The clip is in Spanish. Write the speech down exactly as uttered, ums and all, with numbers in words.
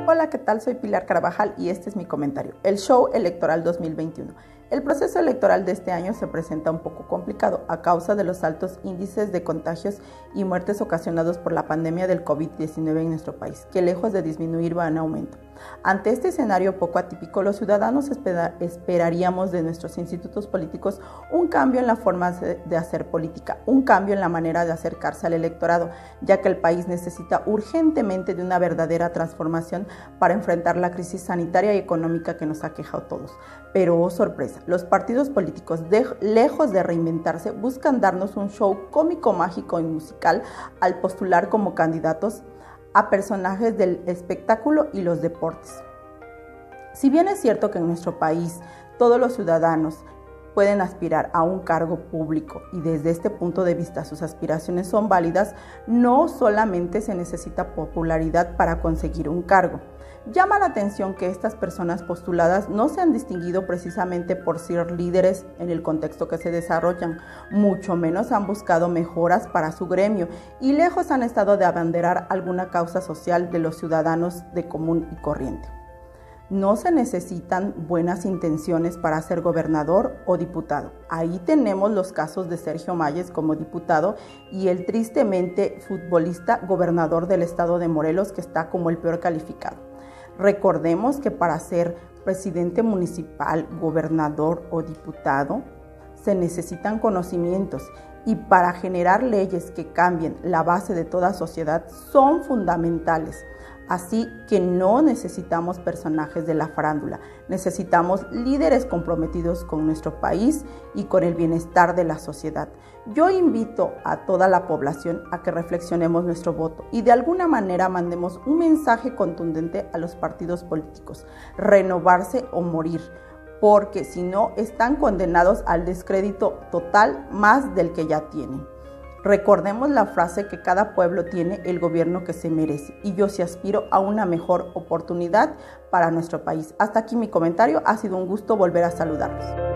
Hola, ¿qué tal? Soy Pilar Carvajal y este es mi comentario. El show electoral dos mil veintiuno. El proceso electoral de este año se presenta un poco complicado a causa de los altos índices de contagios y muertes ocasionados por la pandemia del COVID diecinueve en nuestro país, que lejos de disminuir va en aumento. Ante este escenario poco atípico, los ciudadanos espera, esperaríamos de nuestros institutos políticos un cambio en la forma de hacer política, un cambio en la manera de acercarse al electorado, ya que el país necesita urgentemente de una verdadera transformación para enfrentar la crisis sanitaria y económica que nos aqueja a todos. Pero, oh sorpresa, los partidos políticos, de, lejos de reinventarse, buscan darnos un show cómico, mágico y musical al postular como candidatos a personajes del espectáculo y los deportes. Si bien es cierto que en nuestro país todos los ciudadanos pueden aspirar a un cargo público y desde este punto de vista sus aspiraciones son válidas, no solamente se necesita popularidad para conseguir un cargo. Llama la atención que estas personas postuladas no se han distinguido precisamente por ser líderes en el contexto que se desarrollan, mucho menos han buscado mejoras para su gremio y lejos han estado de abanderar alguna causa social de los ciudadanos de común y corriente. No se necesitan buenas intenciones para ser gobernador o diputado. Ahí tenemos los casos de Sergio Mayes como diputado y el tristemente futbolista gobernador del estado de Morelos, que está como el peor calificado. Recordemos que para ser presidente municipal, gobernador o diputado se necesitan conocimientos y para generar leyes que cambien la base de toda sociedad son fundamentales. Así que no necesitamos personajes de la farándula, necesitamos líderes comprometidos con nuestro país y con el bienestar de la sociedad. Yo invito a toda la población a que reflexionemos nuestro voto y de alguna manera mandemos un mensaje contundente a los partidos políticos: renovarse o morir, porque si no están condenados al descrédito total más del que ya tienen. Recordemos la frase que cada pueblo tiene el gobierno que se merece y yo sí aspiro a una mejor oportunidad para nuestro país. Hasta aquí mi comentario, ha sido un gusto volver a saludarlos.